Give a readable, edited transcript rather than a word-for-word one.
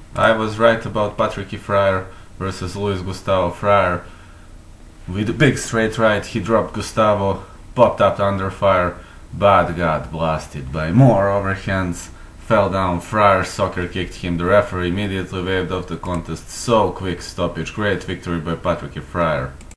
I was right about Patricky Freire versus Luiz Gustavo Freire. With a big straight right, he dropped Gustavo, popped up under fire, but got blasted by more overhands. Fell down, Freire soccer kicked him, the referee immediately waved off the contest. So quick stoppage, great victory by Patricky Freire.